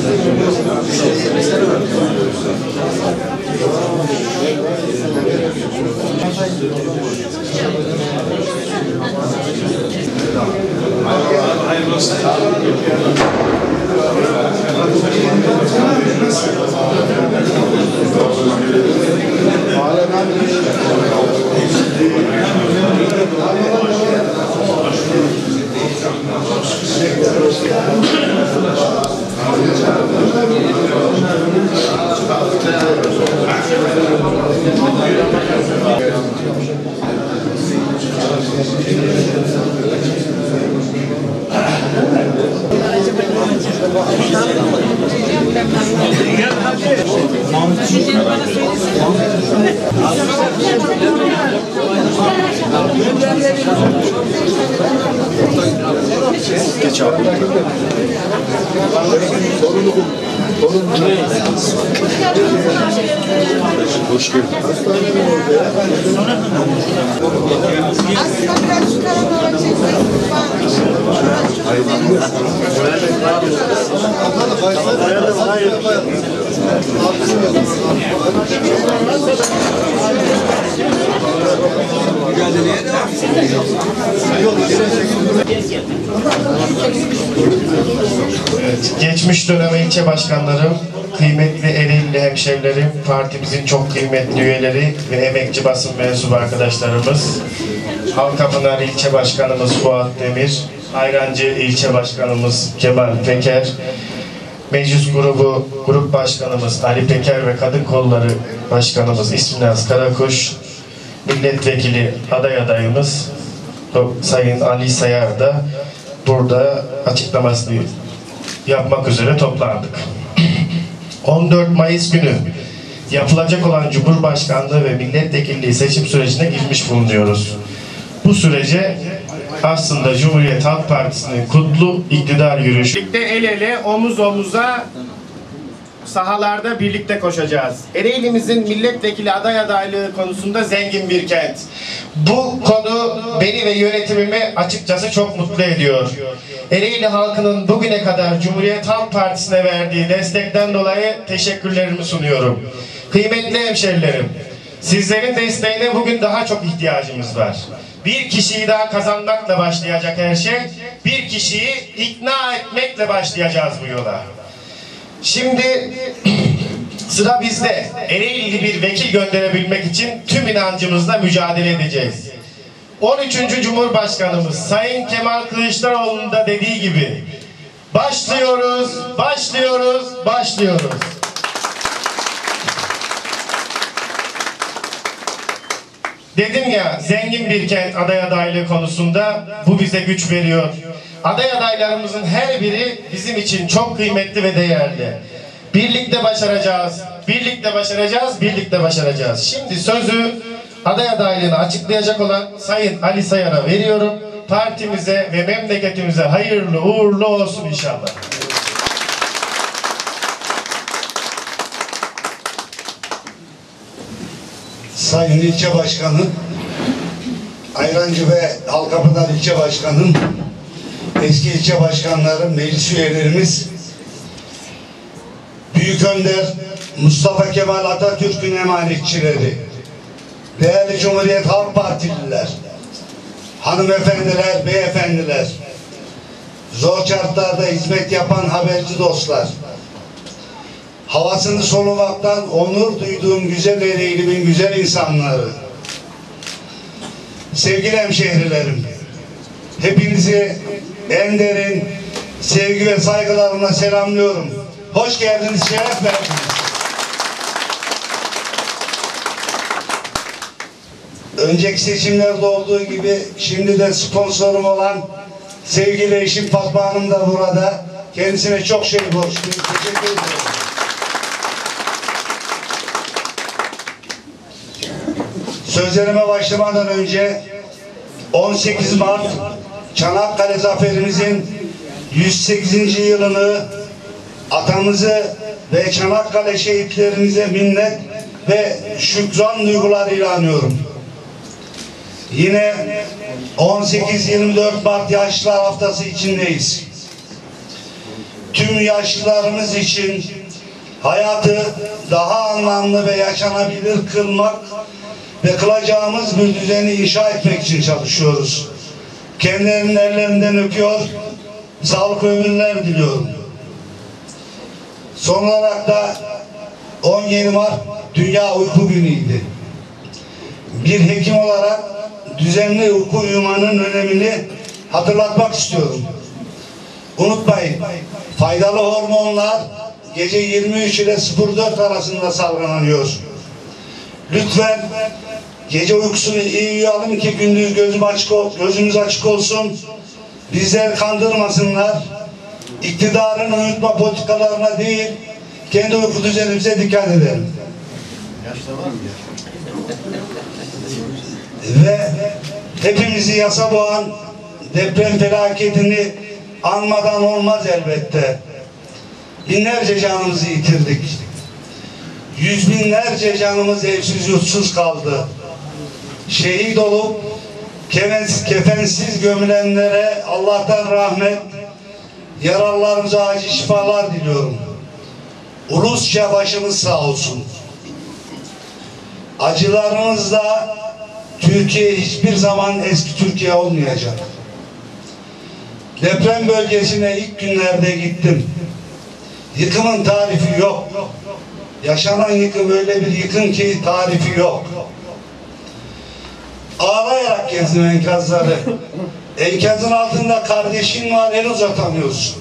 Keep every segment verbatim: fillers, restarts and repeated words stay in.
Hayırlı olsun. Geç abi. Hoş geldin. Evet, geçmiş dönem ilçe başkanlarım, kıymetli Ereğli hemşehrilerim, partimizin çok kıymetli üyeleri ve emekçi basın mensubu arkadaşlarımız, Halkapınar ilçe başkanımız Fuat Demir, Ayrancı ilçe başkanımız Kemal Peker, meclis grubu grup başkanımız Ali Peker ve kadın kolları başkanımız İsminaz Karakuş, milletvekili aday adayımız Sayın Ali Sayar da burada açıklamasını yapmak üzere toplandık. on dört Mayıs günü yapılacak olan Cumhurbaşkanlığı ve milletvekilliği seçim sürecine girmiş bulunuyoruz. Bu sürece aslında Cumhuriyet Halk Partisi'nin kutlu iktidar yürüyüşü. Birlikte el ele, omuz omuza sahalarda birlikte koşacağız. Ereğli'mizin milletvekili aday adaylığı konusunda zengin bir kent. Bu konu beni ve yönetimimi açıkçası çok mutlu ediyor. Ereğli halkının bugüne kadar Cumhuriyet Halk Partisi'ne verdiği destekten dolayı teşekkürlerimi sunuyorum. Kıymetli hemşerilerim, sizlerin desteğine bugün daha çok ihtiyacımız var. Bir kişiyi daha kazanmakla başlayacak her şey, bir kişiyi ikna etmekle başlayacağız bu yola. Şimdi sıra bizde. Ereğli'li bir vekil gönderebilmek için tüm inancımızla mücadele edeceğiz. on üçüncü Cumhurbaşkanımız Sayın Kemal Kılıçdaroğlu'nun da dediği gibi başlıyoruz, başlıyoruz, başlıyoruz. Dedim ya, zengin bir kent aday adaylığı konusunda bu bize güç veriyor. Aday adaylarımızın her biri bizim için çok kıymetli ve değerli. Birlikte başaracağız, birlikte başaracağız, birlikte başaracağız. Şimdi sözü aday adaylığını açıklayacak olan Sayın Ali Sayar'a veriyorum. Partimize ve memleketimize hayırlı uğurlu olsun inşallah. Sayın İlçe Başkanım, Ayrancı ve Halkapınar İlçe Başkanım, eski ilçe başkanlarım, meclis üyelerimiz, Büyük Önder Mustafa Kemal Atatürk'ün emanetçileri, değerli Cumhuriyet Halk Partililer, hanımefendiler, beyefendiler, zor şartlarda hizmet yapan haberci dostlar, havasını solumaktan onur duyduğum güzel Ereğli'min güzel insanları, sevgili hemşehrilerim, hepinizi en derin sevgi ve saygılarımla selamlıyorum. Hoş geldiniz, şeref verdiniz. Önceki seçimlerde olduğu gibi şimdi de sponsorum olan sevgili eşim Fatma Hanım da burada. Kendisine çok şey borçluyum. Teşekkür ederim. Sözlerime başlamadan önce on sekiz Mart Çanakkale zaferimizin yüz sekizinci yılını atamızı ve Çanakkale şehitlerimize minnet ve şükran duygularıyla anıyorum. Yine on sekiz yirmi dört Mart Yaşlılar Haftası içindeyiz. tüm yaşlılarımız için hayatı daha anlamlı ve yaşanabilir kılmak ve kılacağımız bir düzeni inşa etmek için çalışıyoruz. Kendilerinin ellerinden öpüyor, sağlık ve ömürler diliyorum. Son olarak da on yedi Mart Dünya Uyku Günü'ydü. Bir hekim olarak düzenli uyku uyumanın önemini hatırlatmak istiyorum. Unutmayın, faydalı hormonlar gece yirmi üç ile sıfır dört arasında salgılanıyor. Lütfen gece uykusunu iyi uyuyalım ki gündüz gözüm açık ol, gözümüz açık olsun. Bizleri kandırmasınlar. İktidarın uyutma politikalarına değil, kendi uyku düzenimize dikkat edelim. Yaşta var mı ya? Ve hepimizi yasa boğan deprem felaketini anmadan olmaz elbette. Binlerce canımızı yitirdik. Yüz binlerce canımız evsiz yurtsuz kaldı. Şehit olup kefensiz, kefensiz gömülenlere Allah'tan rahmet, yaralılarımıza acil şifalar diliyorum. Ulusça başımız sağ olsun. Acılarımızla Türkiye hiçbir zaman eski Türkiye olmayacak. Deprem bölgesine ilk günlerde gittim. Yıkımın tarifi yok. Yaşanan yıkım öyle bir yıkım ki tarifi yok. Ağlayarak gezdim enkazları. Enkazın altında kardeşin var, el uzatamıyorsun.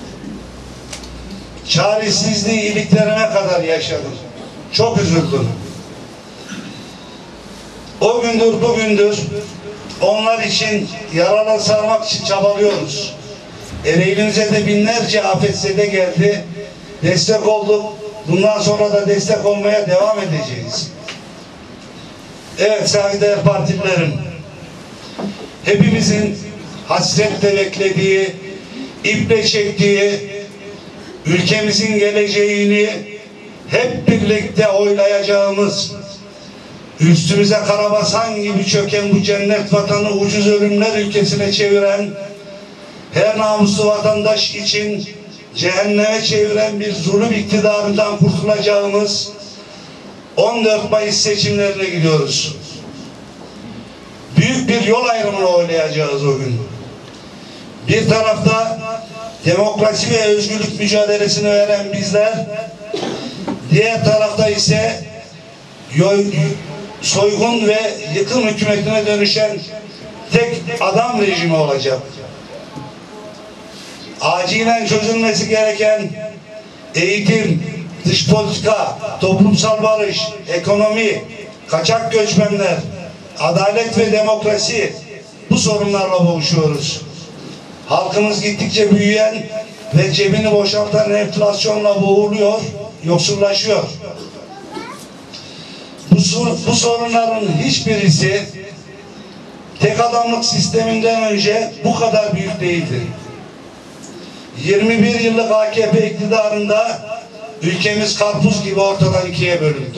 Çaresizliği iliklerime kadar yaşadım. Çok üzüldüm. O gündür bugündür onlar için yaralar sarmak için çabalıyoruz. Ereğlimize de binlerce afetzede geldi. Destek olduk. Bundan sonra da destek olmaya devam edeceğiz. Evet saygıdeğer partililerim. Hepimizin hasretle beklediği, iple çektiği, ülkemizin geleceğini hep birlikte oylayacağımız, üstümüze karabasan gibi çöken bu cennet vatanı ucuz ölümler ülkesine çeviren, her namuslu vatandaş için cehenneme çeviren bir zulüm iktidarından kurtulacağımız on dört Mayıs seçimlerine gidiyoruz. Büyük bir yol ayrımını oylayacağız o gün. Bir tarafta demokrasi ve özgürlük mücadelesini veren bizler, diğer tarafta ise soygun ve yıkım hükümetine dönüşen tek adam rejimi olacak. Acilen çözülmesi gereken eğitim, dış politika, toplumsal barış, ekonomi, kaçak göçmenler, adalet ve demokrasi, bu sorunlarla boğuşuyoruz. Halkımız gittikçe büyüyen ve cebini boşaltan enflasyonla boğuluyor, yoksullaşıyor. Bu, bu sorunların hiçbirisi tek adamlık sisteminden önce bu kadar büyük değildi. yirmi bir yıllık A K P iktidarında ülkemiz karpuz gibi ortadan ikiye bölündü.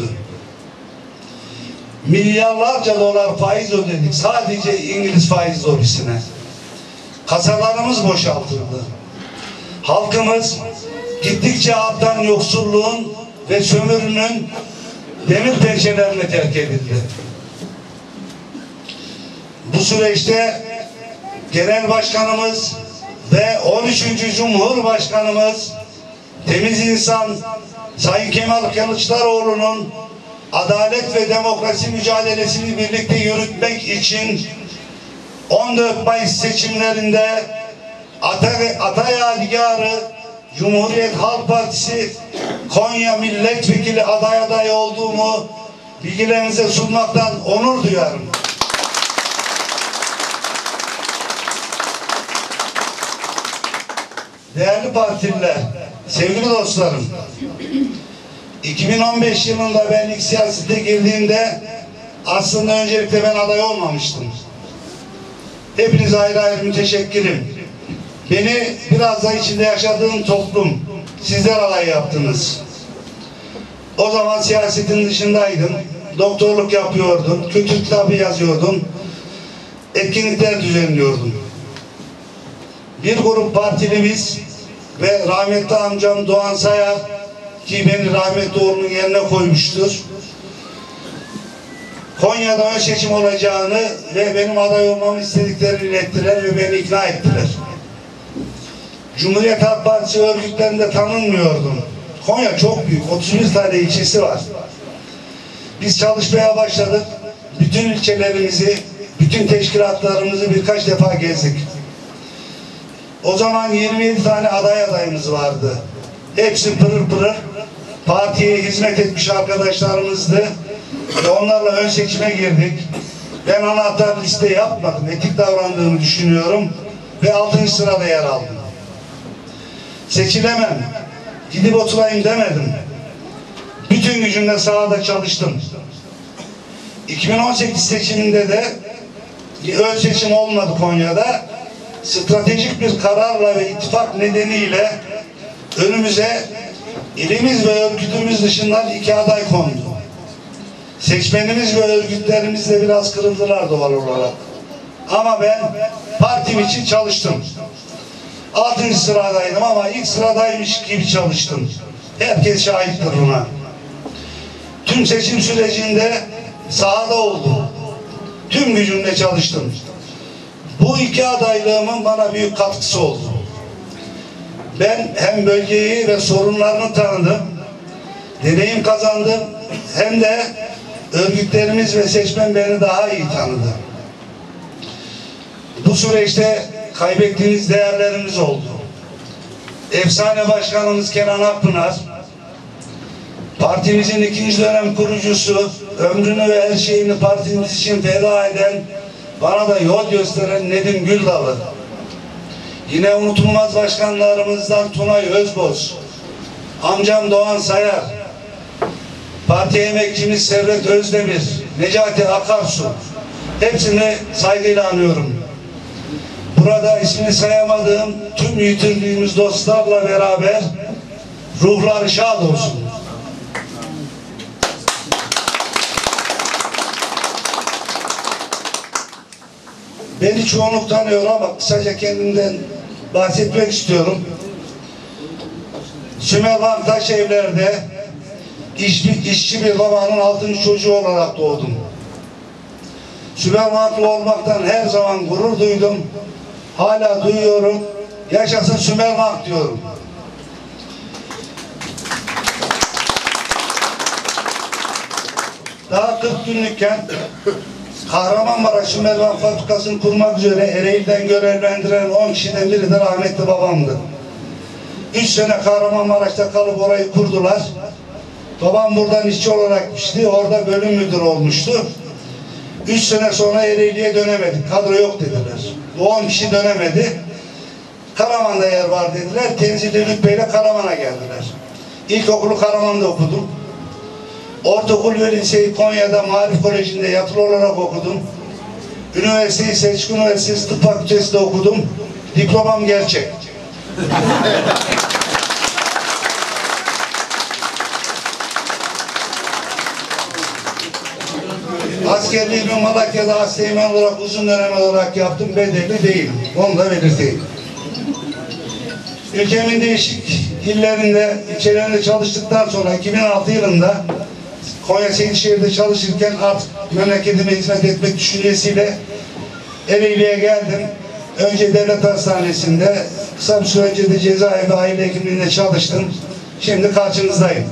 Milyarlarca dolar faiz ödedik sadece İngiliz faiz lobisine. Kasalarımız boşaltıldı. Halkımız gittikçe artan yoksulluğun ve sömürünün demir pençelerine terk edildi. Bu süreçte Genel Başkanımız ve on üçüncü Cumhurbaşkanımız temiz insan Sayın Kemal Kılıçdaroğlu'nun adalet ve demokrasi mücadelesini birlikte yürütmek için on dört Mayıs seçimlerinde Ata, Ata Yadigarı Cumhuriyet Halk Partisi Konya Milletvekili aday adayı olduğumu bilgilerinize sunmaktan onur duyarım. Değerli partililer, sevgili dostlarım, iki bin on beş yılında ben ilk siyasete girdiğimde aslında öncelikle ben aday olmamıştım. Hepinize ayrı ayrı müteşekkirim. Beni biraz da içinde yaşadığım toplum, sizler aday yaptınız. O zaman siyasetin dışındaydım. Doktorluk yapıyordum, kültür kitabı yazıyordum, etkinlikler düzenliyordum. Bir grup partilimiz ve rahmetli amcam Doğan Sayar ki beni rahmetli oğlunun yerine koymuştur. Konya'da ön seçim olacağını ve benim aday olmamı istediklerini ilettiler ve beni ikna ettiler. Cumhuriyet Halk Partisi örgütlerinde tanınmıyordum. Konya çok büyük, otuz bir tane ilçesi var. Biz çalışmaya başladık. Bütün ilçelerimizi, bütün teşkilatlarımızı birkaç defa gezdik. O zaman yirmi yedi tane aday adayımız vardı. Hepsi pırır pırır partiye hizmet etmiş arkadaşlarımızdı. Ve onlarla ön seçime girdik. Ben anahtar liste yapmadım. Etik davrandığımı düşünüyorum. Ve altıncı sırada yer aldım. Seçilemem, gidip oturayım demedim. Bütün gücümle sahada çalıştım. iki bin on sekiz seçiminde de ön seçim olmadı Konya'da. Stratejik bir kararla ve ittifak nedeniyle önümüze ilimiz ve örgütümüz dışından iki aday kondu. Seçmenimiz ve örgütlerimiz de biraz kırıldılar doğal olarak. Ama ben partim için çalıştım. Altıncı sıradaydım ama ilk sıradaymış gibi çalıştım. Herkes şahittir buna. Tüm seçim sürecinde sahada oldum. Tüm gücümle çalıştım. Bu iki adaylığımın bana büyük katkısı oldu. Ben hem bölgeyi ve sorunlarını tanıdım, deneyim kazandım, hem de örgütlerimiz ve seçmen beni daha iyi tanıdı. Bu süreçte kaybettiğimiz değerlerimiz oldu. Efsane başkanımız Kenan Akpınar, partimizin ikinci dönem kurucusu, ömrünü ve her şeyini partimiz için feda eden, bana da yol gösteren Nedim Güldalı. Yine unutulmaz başkanlarımızdan Tunay Özboz, amcam Doğan Sayar, parti emekçimiz Servet Özdemir, Necati Akarsu, hepsini saygıyla anıyorum. Burada ismini sayamadığım tüm yitirdiğimiz dostlarla beraber ruhları şad olsun. Beni çoğunluk tanıyor ama kısaca kendimden bahsetmek istiyorum. Sümervan Taşevler'de işçi, işçi bir babanın altıncı çocuğu olarak doğdum. Sümervanlı olmaktan her zaman gurur duydum. Hala duyuyorum. Yaşasın Sümervan diyorum. Daha kırk günlükken Kahramanmaraş Sümervan Fabrikası'nı kurmak üzere Ereğli'den görevlendiren on kişiden biri de rahmetli babamdı. Üç sene Kahramanmaraş'ta kalıp orayı kurdular. Babam buradan işçi olarak gitmişti. Orada bölüm müdürü olmuştu. Üç sene sonra Ereğli'ye dönemedik. Kadro yok dediler. Bu on kişi dönemedi. Karaman'da yer var dediler. Tenzili Lütbey'le Karaman'a geldiler. İlkokulu Karaman'da okudum. Ortaokul ve liseyi Konya'da Marif Koleji'nde yatılı olarak okudum. Üniversiteyi Selçuk Üniversitesi Tıp Fakültesi'nde okudum. Diplomam gerçek. Askerliğimi Malatya'da asteğmen olarak uzun dönem olarak yaptım. Bedelli değilim. Onu da belirteyim. Ülkemin değişik illerinde, ilçelerinde çalıştıktan sonra iki bin altı yılında Konya Seydişehir'de çalışırken artık memleketime hizmet etmek düşüncesiyle Ereğli'ye geldim. Önce devlet hastanesinde, kısa bir süre önce de cezaevi aile hekimliğinde çalıştım. Şimdi karşınızdayım.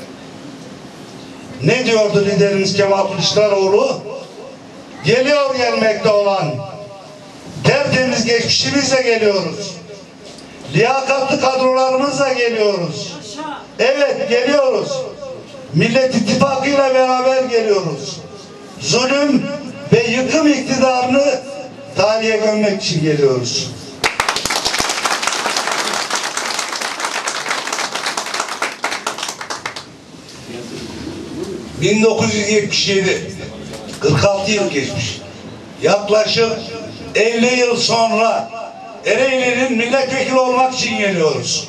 Ne diyordu liderimiz Kemal Kılıçdaroğlu? Geliyor gelmekte olan tertemiz geçmişimizle geliyoruz. Liyakatlı kadrolarımızla geliyoruz. Evet, geliyoruz. Millet İttifakı'yla beraber geliyoruz. Zulüm ve yıkım iktidarını tarihe gömmek için geliyoruz. bin dokuz yüz yetmiş yedi, kırk altı yıl geçmiş. Yaklaşık elli yıl sonra Ereğli'nin milletvekili olmak için geliyoruz.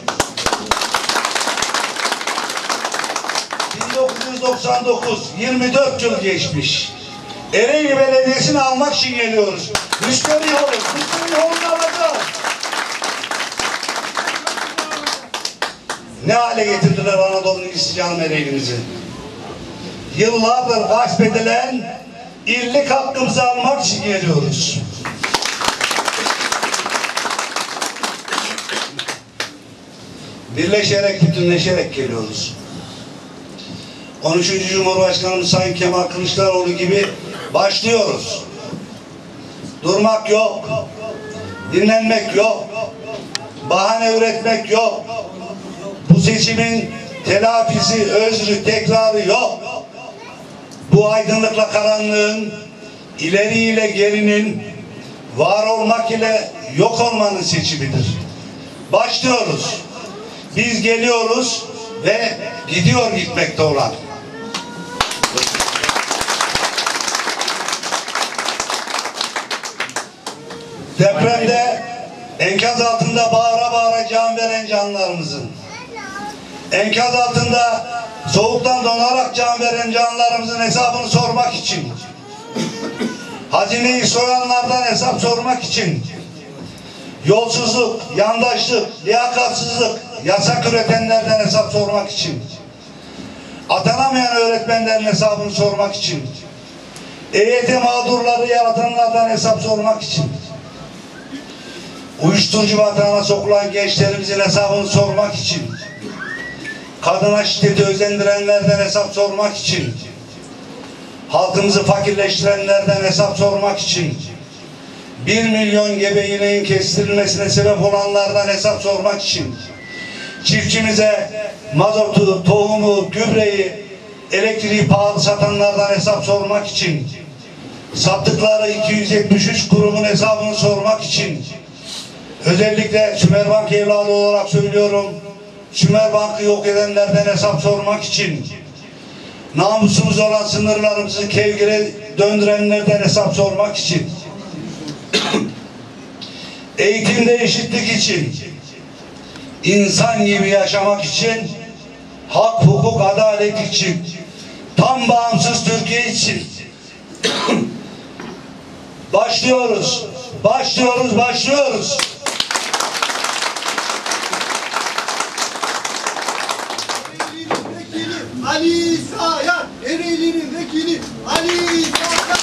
bin dokuz yüz doksan dokuz, yirmi dört yıl geçmiş. Ereğli Belediyesi'ni almak için geliyoruz. Müşteri yolu, müşteri yolunu alacağız. ne hale getirdiler Anadolu'nun isyan Ereğli'mizi. Yıllardır gasp edilen illik hakkımızı almak için geliyoruz. Birleşerek, bütünleşerek geliyoruz. on üçüncü Cumhurbaşkanımız Sayın Kemal Kılıçdaroğlu gibi başlıyoruz. Durmak yok, dinlenmek yok, bahane üretmek yok. Bu seçimin telafisi, özrü, tekrarı yok. Bu aydınlıkla karanlığın, ileri ile gerinin, var olmak ile yok olmanın seçimidir. Başlıyoruz. Biz geliyoruz ve gidiyor gitmekte olan. Depremde enkaz altında bağıra bağıra can veren canlarımızın, enkaz altında soğuktan donarak can veren canlarımızın hesabını sormak için, hazineyi soyanlardan hesap sormak için, yolsuzluk, yandaşlık, liyakatsızlık, yasak üretenlerden hesap sormak için, atanamayan öğretmenlerin hesabını sormak için, E Y T mağdurları yaratanlardan hesap sormak için, uyuşturucu batağına sokulan gençlerimizin hesabını sormak için, kadına şiddeti özendirenlerden hesap sormak için, halkımızı fakirleştirenlerden hesap sormak için, bir milyon gebe ineğin kestirilmesine sebep olanlardan hesap sormak için, çiftçimize mazotu, tohumu, gübreyi, elektriği pahalı satanlardan hesap sormak için, sattıkları iki yüz yetmiş üç kurumun hesabını sormak için, özellikle Sümerbank evladı olarak söylüyorum, Sümerbank'ı yok edenlerden hesap sormak için, namusumuz olan sınırlarımızı kevgire döndürenlerden hesap sormak için, eğitimde eşitlik için, insan gibi yaşamak için, hak, hukuk, adalet için, tam bağımsız Türkiye için başlıyoruz, başlıyoruz, başlıyoruz. Ali Sayan, Ereğli'nin vekili Ali Sayan.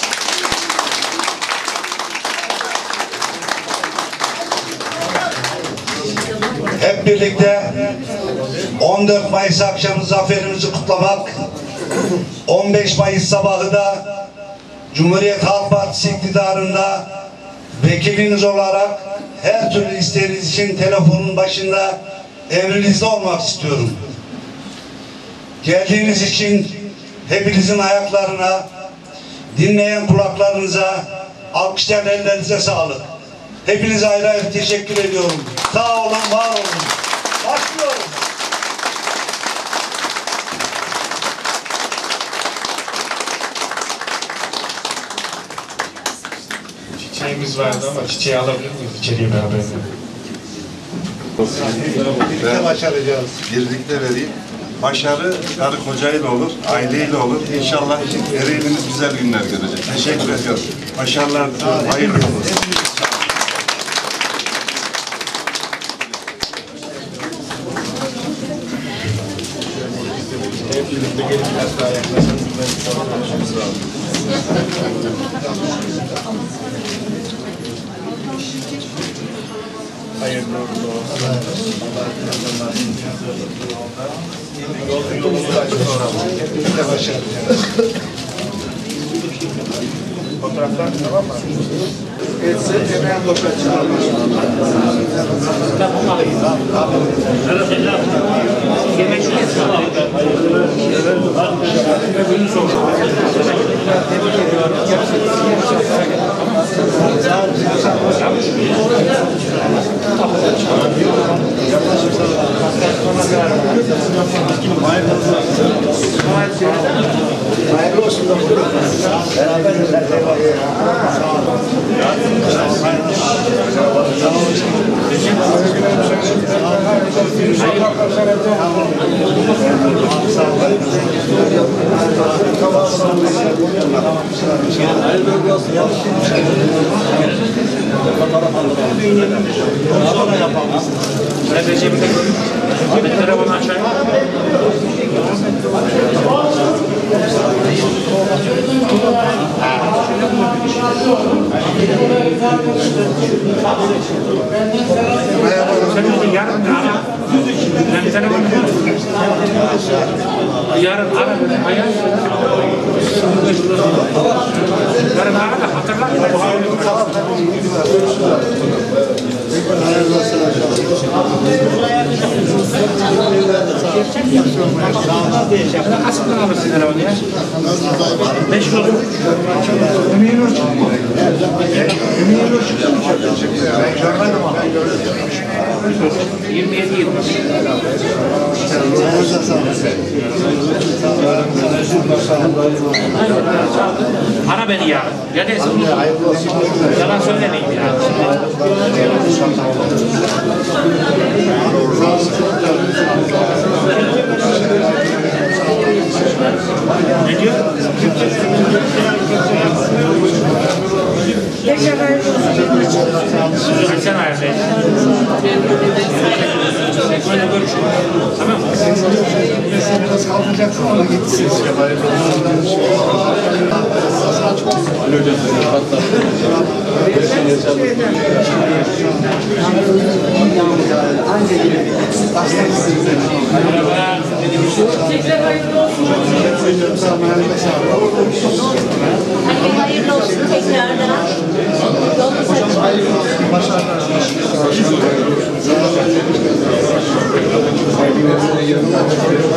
Hep birlikte on dört Mayıs akşamı zaferimizi kutlamak, on beş Mayıs sabahı da Cumhuriyet Halk Partisi iktidarında vekiliniz olarak her türlü isteğiniz için telefonun başında emrinizde olmak istiyorum. Geldiğiniz için hepinizin ayaklarına, dinleyen kulaklarınıza, alkışlayan ellerinize sağlık. Hepinize ayrı ayrı teşekkür ediyorum. Sağ olun, var olun. Başlıyoruz. Çiçeğimiz vardı ama çiçeği alabilir miyiz içeriye beraber? Birlikte başaracağız. Birlikte vereyim. Başarı karı kocayla olur, aileyle olur. İnşallah Ereğli'miz güzel günler görecek. Teşekkür ediyorum. Başarılar diliyorum. Hayırlı olsun. Hep birlikte gelip biraz daha yaklaşalım. Hayırlı uğurlu olsun. Yolumuz açık olsun. Hepimize başarılı. Fotoğraflar tamam mı? Etse hemen fotoğraf çıkarmış. Tamam alayım. Yemek tebrik ediyorum. Hayırlı olsun. Beraber Yarın ara ayağı. Yarın ara da hatırlar. Asıl alırsın herhalde ya. Beş yıl olur. Emeğin ölçü. Emeğin ölçü. Ben görmedim ama. Yirmi yedi yıl. Ara beni ya. Ya desin. Yalan söylemeyeyim ya. Ne diyor? Sen ayarlayın. Böyle görüşürüz. Tamam mı? Biraz kalkacaksın ama gitsiniz. Tekrar hayırlı olsun. Hani hayırlı olsun tekrardan. Yolunuz açık.